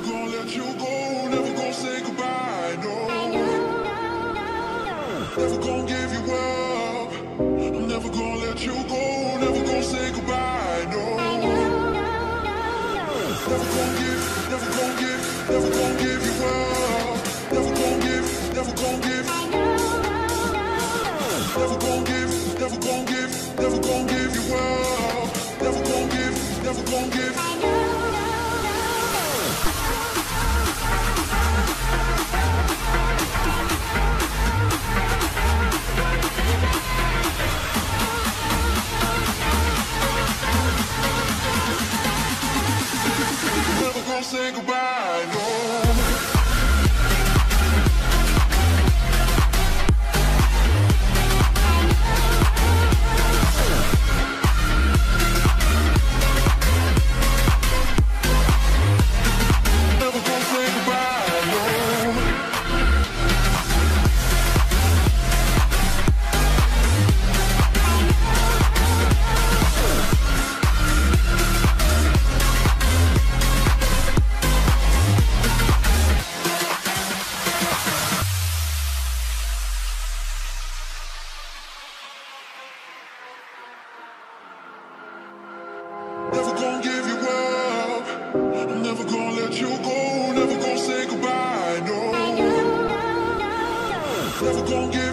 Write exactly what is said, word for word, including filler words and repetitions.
gonna let you go, never gonna say goodbye, no. Never gonna give you up. I'm never gonna let you go, never gonna say goodbye, no. Never gonna give, never gonna give, never gonna give you up. Never gonna give, never gonna give. Never gonna give, never gonna give, never gonna give you up. Never gonna give, never gonna give. Never gonna say goodbye, no. Never gonna give you up. I'm never gonna let you go. Never gonna say goodbye, no. Never gonna give